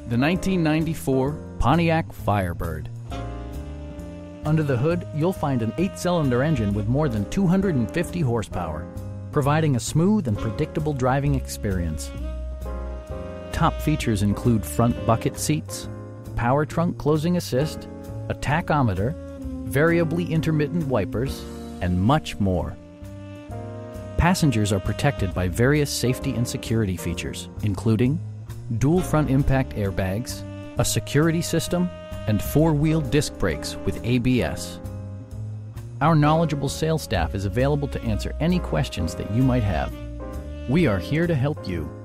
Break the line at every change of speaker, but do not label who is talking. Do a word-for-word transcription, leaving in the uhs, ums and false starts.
The nineteen ninety-four Pontiac Firebird. Under the hood, you'll find an eight-cylinder engine with more than two hundred fifty horsepower, providing a smooth and predictable driving experience. Top features include front bucket seats, power trunk closing assist, a tachometer, variably intermittent wipers, and much more. Passengers are protected by various safety and security features, including dual front impact airbags, a security system, and four-wheel disc brakes with A B S. Our knowledgeable sales staff is available to answer any questions that you might have. We are here to help you.